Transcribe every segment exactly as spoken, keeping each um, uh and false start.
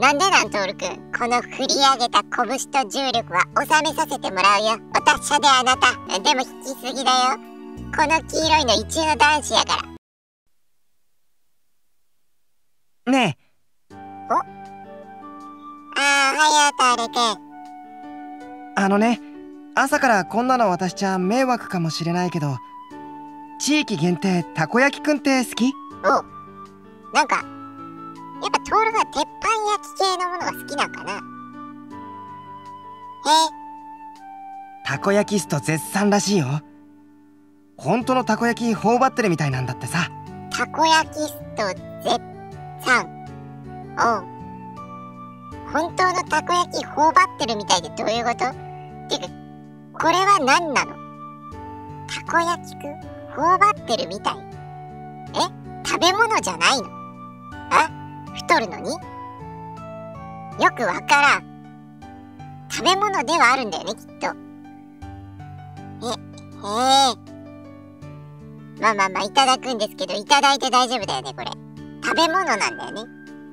なんでなん、トールくん。この振り上げた拳と重力は収めさせてもらうよ。お達者であなた。でも引きすぎだよ。この黄色いの一流の男子やから。 ねえ。 お？ああ、おはよう、トールくん。あのね、朝からこんなの渡しちゃ迷惑かもしれないけど、地域限定たこ焼きくんって好き？ お、なんかやっぱトールが鉄板焼き系のものが好きなんかな。へえ。 たこ焼きスト絶賛らしいよ。本当のたこ焼き頬張ってるみたいなんだってさ。 たこ焼きスト絶賛。おう。本当のたこ焼き頬張ってるみたいってどういうこと？てかこれは何なの？たこ焼きくん頬張ってるみたい。え？食べ物じゃないの？あ？太るのに？よくわからん。食べ物ではあるんだよね、きっと。え、へえ。まあまあまあ、いただくんですけど、いただいて大丈夫だよね、これ。食べ物なんだよね。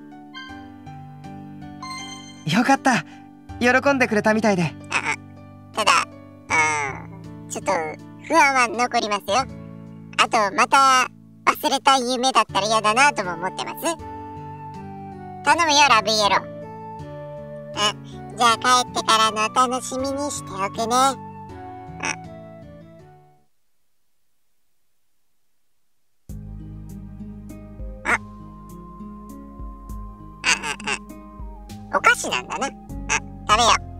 よかった。喜んでくれたみたいで。 あ、ただ、うん、ちょっと不安は残りますよ。あと、また忘れた夢だったら嫌だなとも思ってます。頼むよ、ラブイエロー。あ、じゃあ帰ってからのお楽しみにしておくね。あ、あ、あ、あ、あ、お菓子なんだな。あ、食べよう。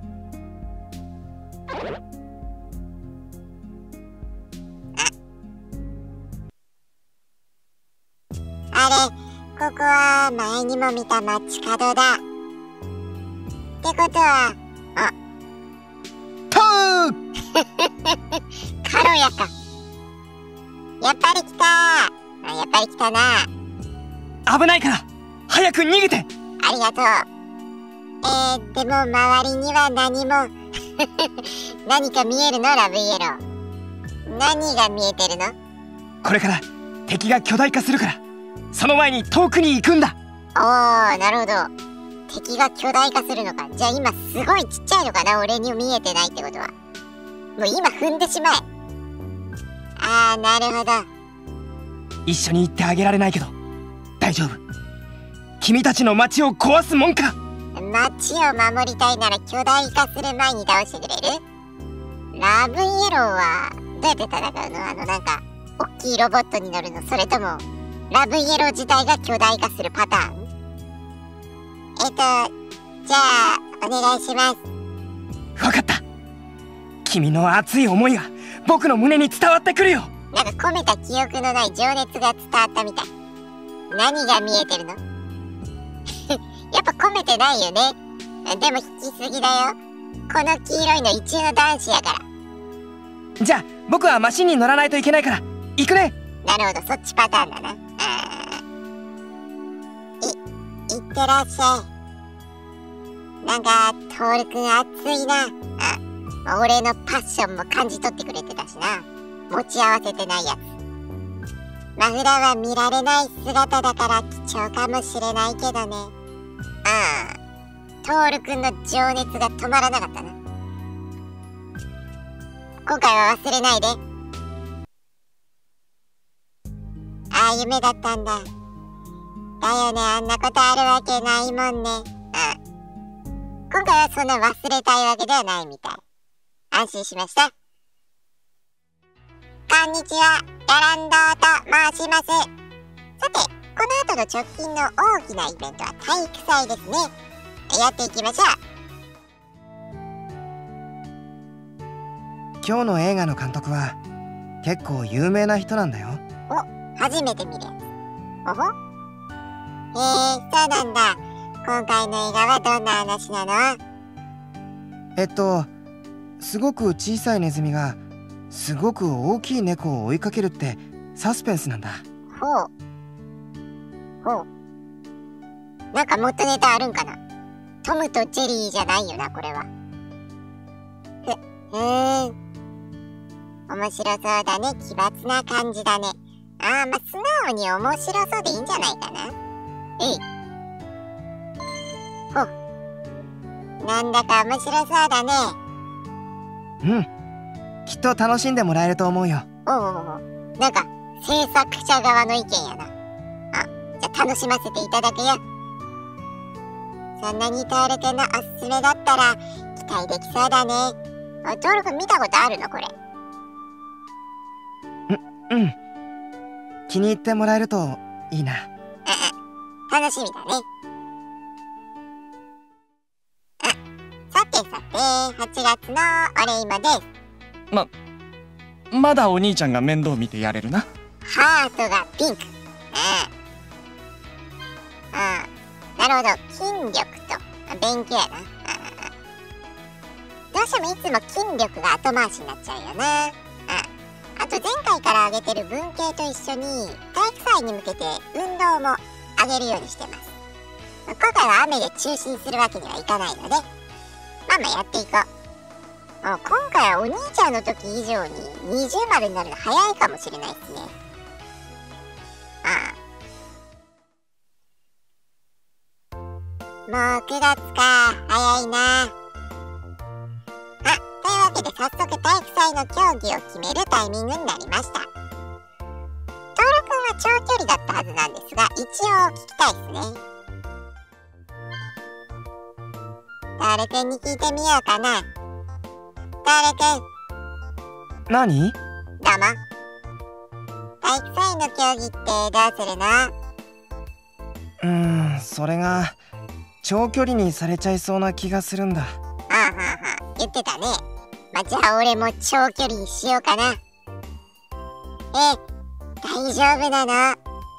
あ、あれ。ここは前にも見た街角だ。ってことは、あ、 トー軽やか。やっぱり来た。あ、やっぱり来たな。 危ないから早く逃げて。 ありがとう。えー、でも周りには何も何か見えるの、ラブイエロー。何が見えてるの？ これから敵が巨大化するから、その前に遠くに行くんだ。 おー、なるほど。敵が巨大化するのか。じゃあ今すごいちっちゃいのかな、俺に見えてないってことは。もう今踏んでしまえ。あー、なるほど。 一緒に行ってあげられないけど大丈夫。君たちの町を壊すもんか。 町を守りたいなら巨大化する前に倒してくれる？ラブイエローはどうやって戦うの？あのなんか大きいロボットに乗るの？それともラブイエロー自体が巨大化するパターン？えっと、じゃあ、お願いします。 わかった。君の熱い思いが僕の胸に伝わってくるよ。 なんか込めた記憶のない情熱が伝わったみたい。何が見えてるの？やっぱ込めてないよね。でも引きすぎだよ。この黄色いの一流の男子やから。 じゃあ、僕はマシンに乗らないといけないから、行くね。 なるほど、そっちパターンだな。い、いってらっしゃい。なんかトールくん熱いな。あ、俺のパッションも感じ取ってくれてたしな。持ち合わせてないやつ。まあ普段は見られない姿だから貴重かもしれないけどね。ああ、トールくんの情熱が止まらなかったな。今回は忘れないで。ああ、夢だったんだ。だよね、あんなことあるわけないもんね。ああ、今回はそんな忘れたいわけではないみたい。安心しました。こんにちは、ラランドと申します。さて、この後の直近の大きなイベントは体育祭ですね。やっていきましょう。 今日の映画の監督は結構有名な人なんだよ。 お、初めて見るやつ。おほ？へえ、そうなんだ。今回の映画はどんな話なの？ えっとすごく小さいネズミがすごく大きい猫を追いかけるってサスペンスなんだ。 ほうほう。なんか元ネタあるんかな？トムとジェリーじゃないよな、これは。へ、へえ。面白そうだね。奇抜な感じだね。ああ、まあ素直に面白そうでいいんじゃないかな。えい。 ほう。なんだか面白そうだね。 うん。きっと楽しんでもらえると思うよ。 おうおうおう。なんか制作者側の意見やな。あ、じゃあ楽しませていただくよ。そんなにトールくんのおすすめだったら期待できそうだね。あ、トールくん見たことあるのこれ？ う、うん。気に入ってもらえるといいな。 うんうん。楽しみだね。あ、さてさて、はちがつのお礼今です。 ま、まだお兄ちゃんが面倒見てやれるな。 ハートがピンク。うん。うん。なるほど。筋力と勉強やな。うん。どうしてもいつも筋力が後回しになっちゃうよな。うん。あと前回から挙げてる文系と一緒に体育祭に向けて運動も上げるようにしてます。今回は雨で中止にするわけにはいかないので、まあまあやっていこう。今回はお兄ちゃんの時以上に二重丸になるの早いかもしれないですね。ああ。もうくがつか。早いな。あ、というわけで早速体育祭の競技を決めるタイミングになりました。トールくんは長距離だったはずなんですが、一応聞きたいですね。トールくんに聞いてみようかな。トールくん。 何？ どうも。体育祭の競技ってどうするの？ うーん、それが長距離にされちゃいそうな気がするんだ。 はあはあはあ、言ってたね。まあ、じゃあ俺も長距離にしようかな。え、大丈夫なの？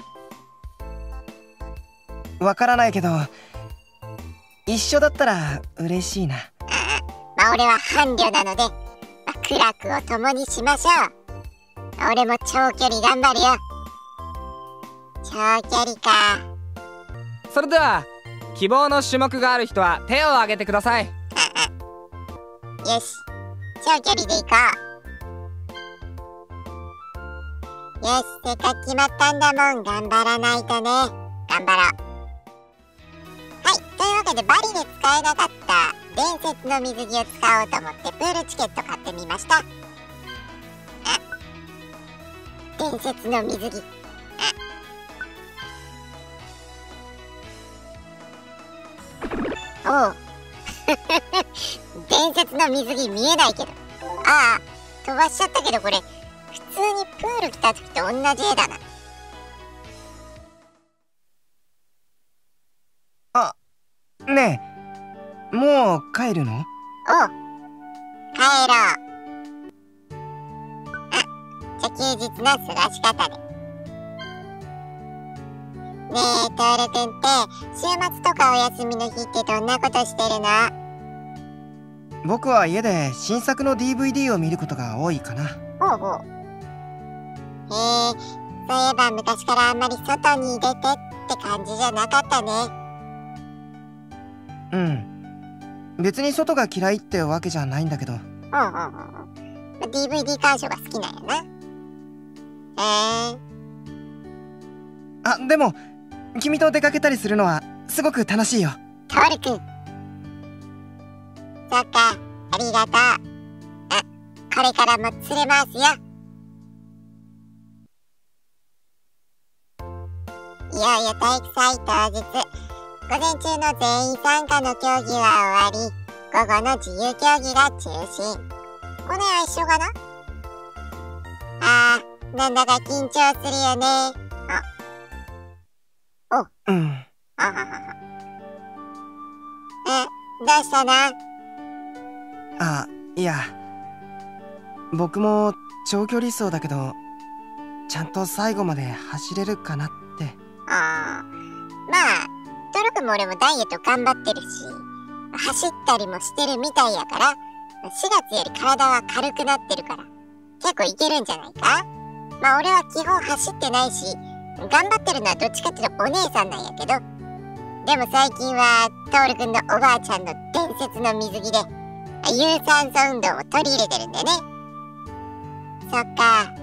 わからないけど、一緒だったら嬉しいな。 ああ、まあ俺は伴侶なので、まあ、苦楽を共にしましょう。俺も長距離頑張るよ。長距離か。 それでは希望の種目がある人は手を挙げてください。 ああ、よし、長距離で行こう。よし、せっかく決まったんだもん、頑張らないとね。頑張ろう。はい、というわけでバリで使えなかった伝説の水着を使おうと思ってプールチケット買ってみました。あ、伝説の水着。あ、おう伝説の水着見えないけど。ああ、飛ばしちゃったけど、これ普通にプール来た時と同じ絵だな。 あ、ねえ、もう帰るの？ おう、帰ろう。あ、じゃあ休日の過ごし方で。ねえ、トールくんって週末とかお休みの日ってどんなことしてるの？ 僕は家で新作の ディーブイディー を見ることが多いかな。 ほうほう。へえ、そういえば昔からあんまり外に出てって感じじゃなかったね。 うん。別に外が嫌いってわけじゃないんだけど。 ほうほうほう。ディーブイディー 鑑賞が好きなんやな。へえ。 あ、でも君と出かけたりするのはすごく楽しいよ。 トールくん。そっか、ありがとう。あ、これからも連れますよ。いよいよ体育祭当日。午前中の全員参加の競技は終わり、午後の自由競技が中心。この絵は一緒かな？あー、なんだか緊張するよね。あ、お、 うん。 あははは。え、どうしたの？ あ、いや、僕も長距離走だけど、ちゃんと最後まで走れるかなって。 あー、まあトールくんも俺もダイエット頑張ってるし、走ったりもしてるみたいやから、しがつより体は軽くなってるから結構いけるんじゃないか。まあ俺は基本走ってないし、頑張ってるのはどっちかっていうとお姉さんなんやけど、でも最近はトールくんのおばあちゃんの伝説の水着で有酸素運動を取り入れてるんだよね。そっか、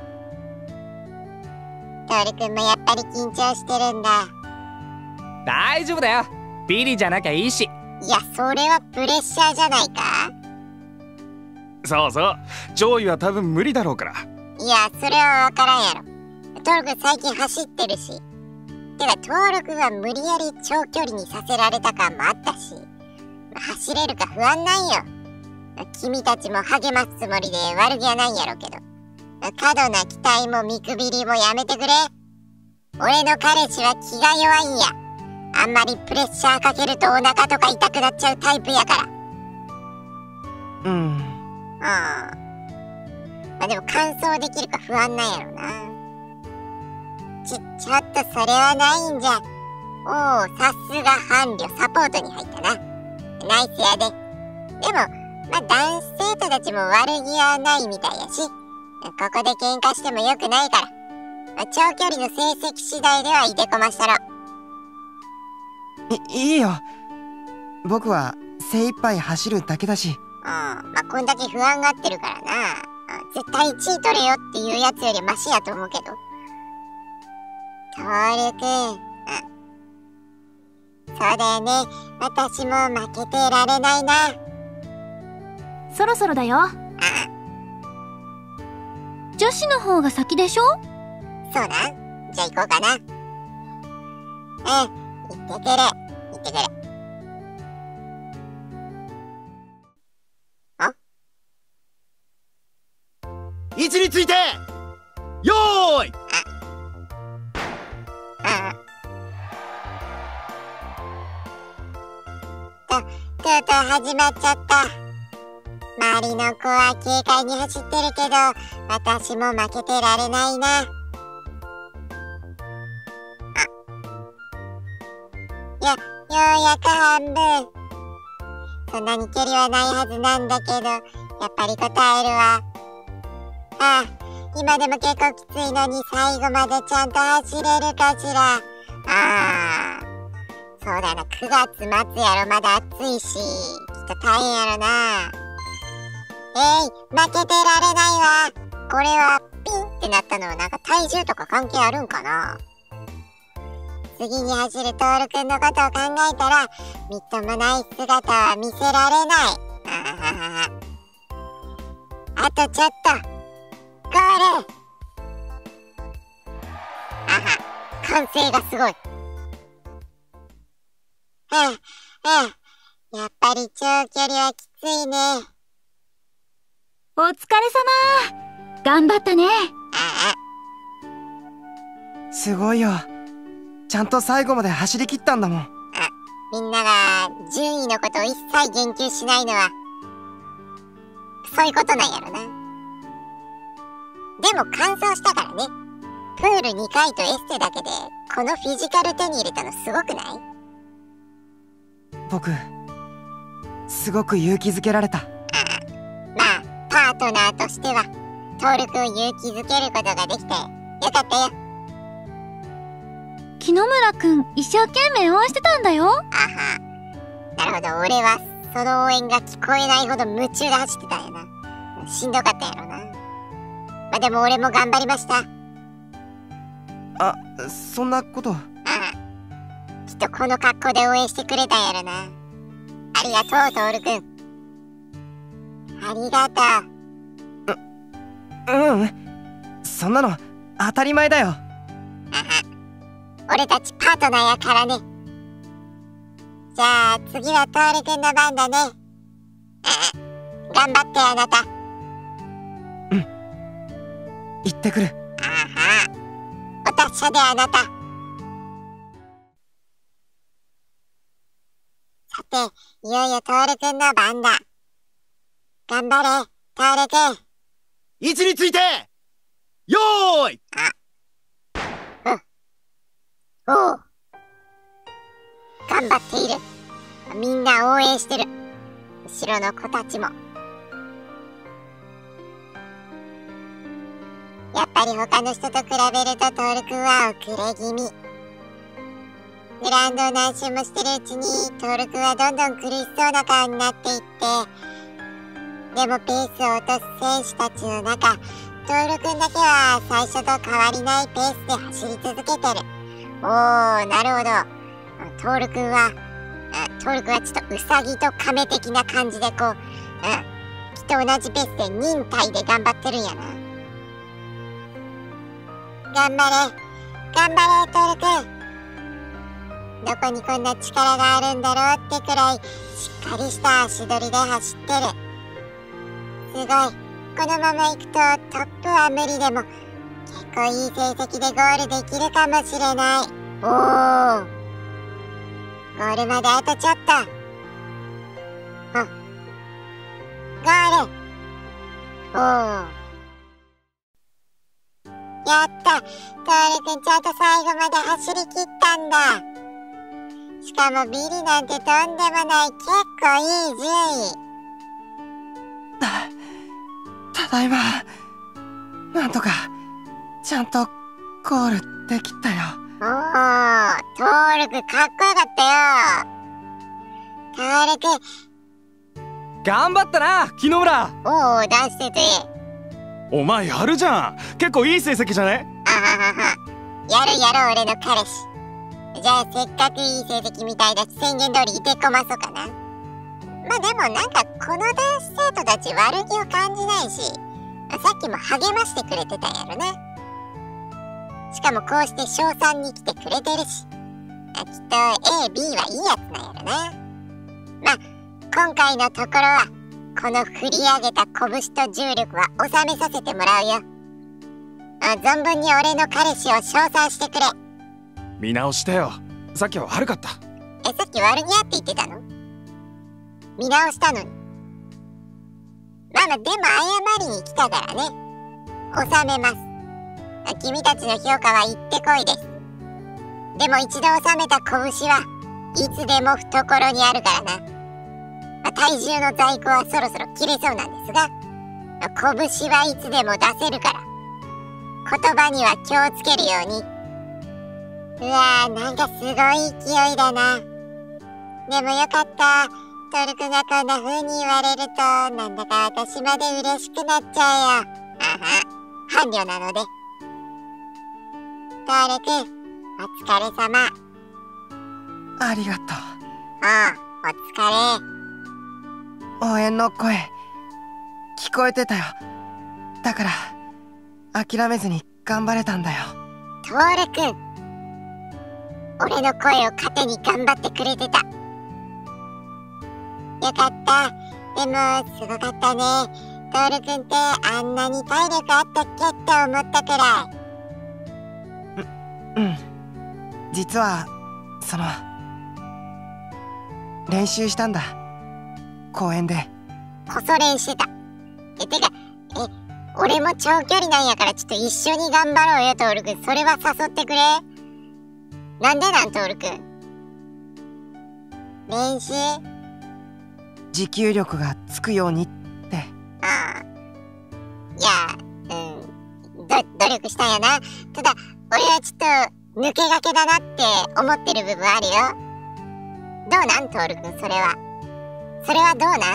トールくんもやっぱり緊張してるんだ。 大丈夫だよ。ビリじゃなきゃいいし。 いや、それはプレッシャーじゃないか。 そうそう、上位は多分無理だろうから。 いや、それは分からんやろ。トール君最近走ってるし。てか、トール君は無理やり長距離にさせられた感もあったし、走れるか不安なんよ。君たちも励ますつもりで悪気はないんやろうけど、過度な期待も見くびりもやめてくれ。俺の彼氏は気が弱いんや。あんまりプレッシャーかけるとお腹とか痛くなっちゃうタイプやから。 うん。 うん。まあでも完走できるか不安なんやろな。ち、ちょっとそれはないんじゃ。おお、さすが伴侶サポートに入ったな。ナイスやで。でも、まあ男子生徒たちも悪気はないみたいやし、ここで喧嘩してもよくないから。まあ、長距離の成績次第ではいてこましたろ。 いいいよ。僕は精一杯走るだけだし。 うん、まあこんだけ不安がってるからな。絶対いちい取れよっていうやつよりマシやと思うけど。トールくん、うん、そうだよね。私も負けてられないな。 そろそろだよ。女子の方が先でしょ。 そうな。じゃあ行こうかな。うん、行ってくる行ってくる。あ、 位置についてよーい。 ああと、とうとう始まっちゃった。周りの子は軽快に走ってるけど、私も負けてられないな。あ、よ、ようやく半分。そんなに距離はないはずなんだけど、やっぱり答えるわ。ああ、今でも結構きついのに最後までちゃんと走れるかしら。ああ、そうだな、くがつ末やろ、まだ暑いし、きっと大変やろな。えい、負けてられないわ。これはピンってなったのはなんか体重とか関係あるんかな。次に走るトールくんのことを考えたら、みっともない姿は見せられない。あははは。あとちょっと。ゴール。あは、歓声がすごい。はあ、はあ、やっぱり長距離はきついね。 お疲れ様。頑張ったね。 ああ、すごいよ。ちゃんと最後まで走り切ったんだもん。 あ、みんなが順位のことを一切言及しないのはそういうことなんやろな。でも完走したからね。プールにかいとエステだけでこのフィジカル手に入れたのすごくない？ 僕すごく勇気づけられた。ああ、まあパートナーとしてはトール君を勇気づけることができてよかったよ。 木野村くん一生懸命応援してたんだよ。あは、 なるほど。俺はその応援が聞こえないほど夢中で走ってたんやな。しんどかったやろな。まあでも俺も頑張りました。 あ、そんなこと。ああ、きっとこの格好で応援してくれたんやろな。ありがとうトールくん。ありがとう。ううんそんなの当たり前だよ。あは、 俺たちパートナーやからね。じゃあ次はトールくんの番だね。ああ、頑張ってあなた。 うん、行ってくる。 あは、お達者であなた。さて、いよいよトールくんの番だ。頑張れトールくん。 位置についてよーい。 あ、うん、おう、頑張っている。みんな応援してる。後ろの子たちも。やっぱり他の人と比べるとトールくんは遅れ気味。グラウンドを何周もしてるうちにトールくんはどんどん苦しそうな顔になっていって、でもペースを落とす選手たちの中、トールくんだけは最初と変わりないペースで走り続けてる。おー、なるほど。トールくんはトール君はちょっとウサギとカメ的な感じでこう、うん、きっと同じペースで忍耐で頑張ってるんやな。頑張れ頑張れトール君。どこにこんな力があるんだろうってくらいしっかりした足取りで走ってる。すごい。このまま行くとトップは無理でも結構いい成績でゴールできるかもしれない。おー、ゴールまであとちょっと。あ、ゴール。おー、やった。トール君ちゃんと最後まで走り切ったんだ。しかもビリなんてとんでもない結構いい順位。 ただいま。なんとかちゃんとゴールできたよ。 おー、トール君かっこよかったよ。トール君頑張ったな木野村。 おー、男子生徒 A。 お前やるじゃん。結構いい成績じゃね？ あははは、やるやろ俺の彼氏。じゃあせっかくいい成績みたいだし宣言通りいてこまそうかな。まあでもなんかこの男子生徒たち悪気を感じないし、さっきも励ましてくれてたんやろな。しかもこうして賞賛に来てくれてるし、きっと エービー はいいやつなんやろな。まあ今回のところはこの振り上げた拳と重力は収めさせてもらうよ。あ、存分に俺の彼氏を称賛してくれ。 見直してよ。さっきは悪かった。 え、さっき悪気あって言ってたの？見直したのに。まあまあでも謝りに来たからね。収めます。君たちの評価は行ってこいです。でも一度収めた拳はいつでも懐にあるからな。まあ、体重の在庫はそろそろ切れそうなんですが、拳はいつでも出せるから言葉には気をつけるように。うわー、なんかすごい勢いだな。でもよかった。トール君がこんな風に言われるとなんだか私まで嬉しくなっちゃうよ。あは、伴侶なので。トール君お疲れ様。 ありがとああ、お疲れ。 う。応援の声聞こえてたよ。だから諦めずに頑張れたんだよ。 トール君、俺の声を糧に頑張ってくれてた。よかった。でもすごかったね。トール君ってあんなに体力あったっけって思ったくらい。 ううん実はその練習したんだ、公園で。 こそ練してた。え、てか、え、俺も長距離なんやからちょっと一緒に頑張ろうよトール君。それは誘ってくれ。なんでなんトール君。練習？ 持久力がつくようにって。 ああ、いや、うん、ど努力したんやな。ただ俺はちょっと抜け駆けだなって思ってる部分あるよ。どうなんトール君、それはそれはどうなん？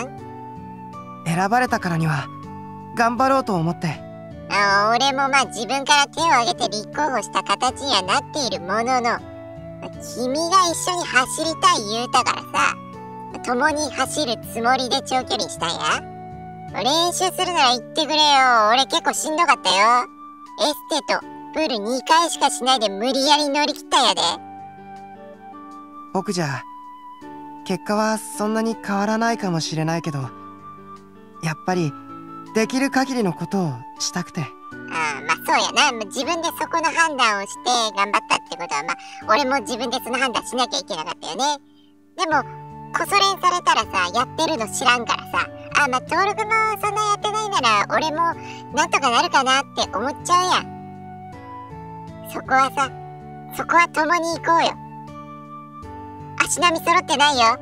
選ばれたからには頑張ろうと思って。 あ、俺もまあ自分から手を挙げて立候補した形にはなっているものの、君が一緒に走りたい言うたからさ、共に走るつもりで長距離にしたんや。練習するなら言ってくれよ。俺結構しんどかったよ。エステとプールにかいしかしないで無理やり乗り切ったんやで。 僕じゃ結果はそんなに変わらないかもしれないけど、やっぱりできる限りのことをしたくて。 ああ、まあそうやな。自分でそこの判断をして頑張ったってことは、まあ俺も自分でその判断しなきゃいけなかったよね。でもこそ練されたらさ、やってるの知らんからさ、あ、まあトール君もそんなやってないなら俺もなんとかなるかなって思っちゃうやん。そこはさ、そこは共に行こうよ。足並み揃ってないよ。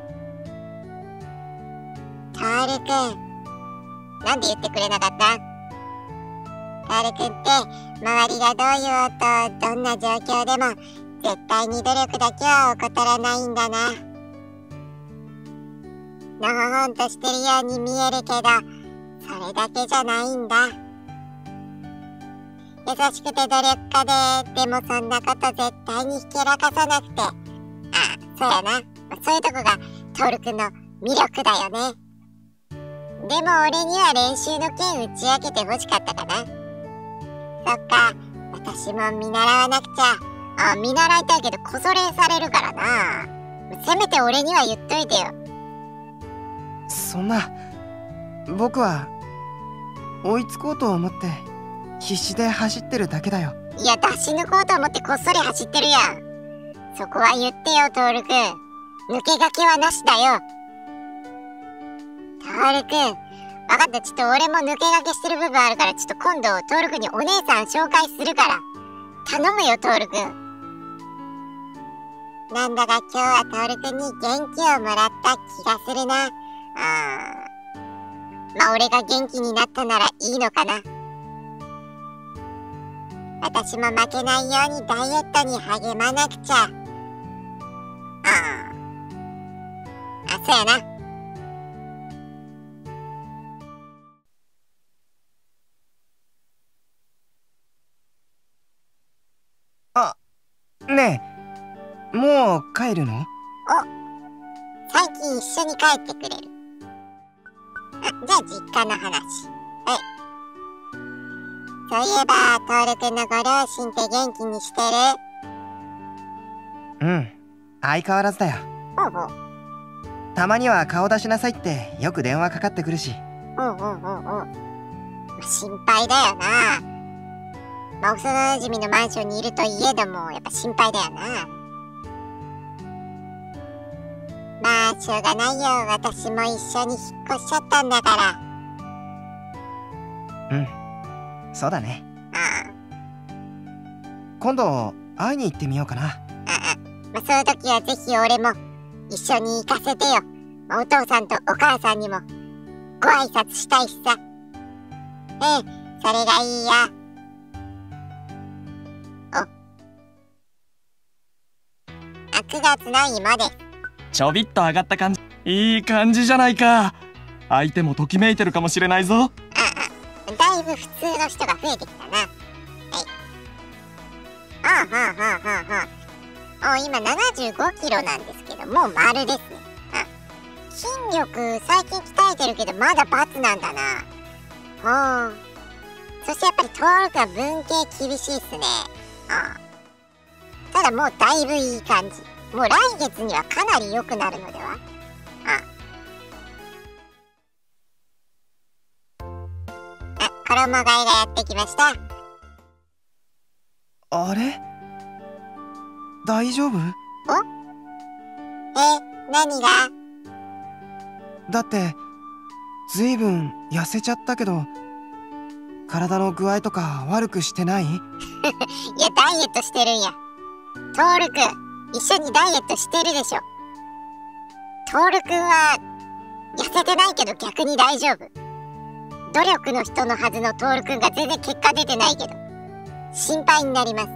トール君、なんで言ってくれなかった？トール君って周りがどう言おうとどんな状況でも絶対に努力だけは怠らないんだな。のほほんとしてるように見えるけど、それだけじゃないんだ。優しくて努力家で、でもそんなこと絶対にひけらかさなくて、あ、そうやな、そういうとこがトールくんの魅力だよね。でも俺には練習の件打ち明けてほしかったかな。そっか、私も見習わなくちゃ。あ、見習いたいけどこそ練されるからな。せめて俺には言っといてよ。 そんな、僕は追いつこうと思って必死で走ってるだけだよ。 いや、出し抜こうと思ってこっそり走ってるやん。そこは言ってよ、トールくん。抜け駆けはなしだよ。トールくん、分かった。ちょっと俺も抜け駆けしてる部分あるから、ちょっと今度トールくんにお姉さん紹介するから頼むよ、トールくん。なんだか今日はトールくんに元気をもらった気がするな。あー、まあ俺が元気になったならいいのかな。私も負けないようにダイエットに励まなくちゃ。ああ、そうやな。 あ、ねえ、もう帰るの？ 最近一緒に帰ってくれる？あ、じゃあ実家の話。はい。そういえば、トールくんのご両親って元気にしてる？ うん、相変わらずだよ。 ほうほう。 たまには顔出しなさいってよく電話かかってくるし。 うんうんうんうん。心配だよな。まあ、幼馴染のマンションにいるといえども、やっぱ心配だよな。まあ、しょうがないよ。私も一緒に引っ越しちゃったんだから。 うん、そうだね。 あ今度会いに行ってみようかな。 あ、ああ、まあ、その時はぜひ俺も一緒に行かせてよ。まあ、お父さんとお母さんにもご挨拶したいしさ。ええ、それがいいや。お。あ、くがつの芋です。 ちょびっと上がった感じ。いい感じじゃないか。相手もときめいてるかもしれないぞ。 ああ、だいぶ普通の人が増えてきたな。はい。ああ、はあはあはあはあ。お、今ななじゅうごキロなんですけど、もう丸ですね。あ、筋力最近鍛えてるけどまだ×なんだな。ほう。そしてやっぱりトールくんは文系厳しいっすね。ああ。ただもうだいぶいい感じ。もう来月にはかなり良くなるのでは？ああ、衣替えがやってきました。 あれ？大丈夫？ お？え、何が？ だってずいぶん痩せちゃったけど、体の具合とか悪くしてない？いや、ダイエットしてるんや。トールくん、一緒にダイエットしてるでしょ。トールくんは痩せてないけど逆に大丈夫。努力の人のはずのトールくんが全然結果出てないけど心配になります。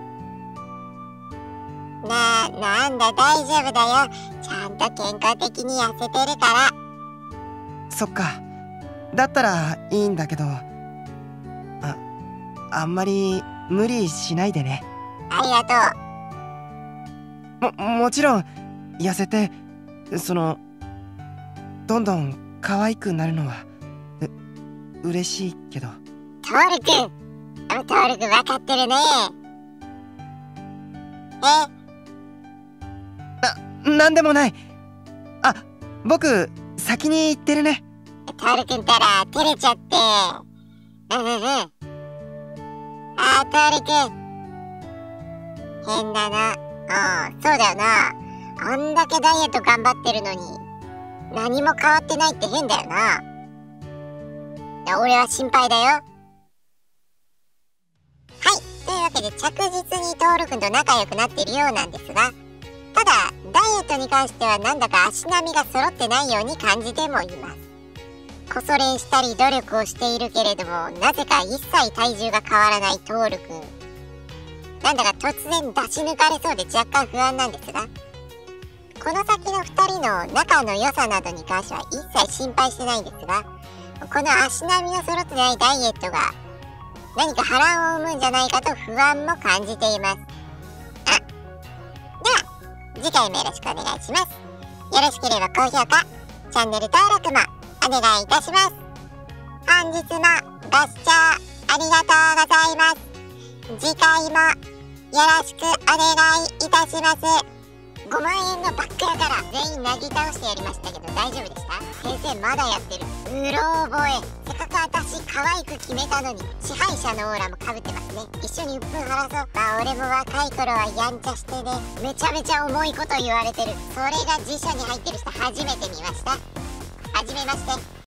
なあ、なんだ、大丈夫だよ。ちゃんと健康的に痩せてるから。 そっか、だったらいいんだけど、あ、あんまり無理しないでね。 ありがとう。 も、もちろん痩せて、そのどんどん可愛くなるのはう嬉しいけど。 トールくん、トールくん分かってるね。 え、な、なんでもない。あ、僕先に行ってるね。 トールくんたら照れちゃって。うんうんうん。あー、トールくん変だな。ああ、そうだよな。あんだけダイエット頑張ってるのに何も変わってないって変だよな。いや、俺は心配だよ。はい、というわけで着実にトールくんと仲良くなっているようなんですが、ただダイエットに関してはなんだか足並みが揃ってないように感じてもいます。こそ練したり努力をしているけれども、なぜか一切体重が変わらないトールくん。なんだか突然出し抜かれそうで若干不安なんですが、この先のふたりの仲の良さなどに関しては一切心配してないんですが、この足並みの揃ってないダイエットが何か波乱を生むんじゃないかと不安も感じています。あ、では次回もよろしくお願いします。 よろしければ高評価、チャンネル登録もお願いいたします。本日もご視聴ありがとうございます。次回もよろしくお願いいたします。ごまんえんのバックやから全員なぎ倒してやりましたけど大丈夫でした？先生まだやってる。うろ覚え。せっかく私可愛く決めたのに支配者のオーラもかぶってますね。一緒に鬱憤晴らそう。まあ俺も若い頃はやんちゃしてね、めちゃめちゃ重いこと言われてる。それが辞書に入ってる人初めて見ました。はじめまして、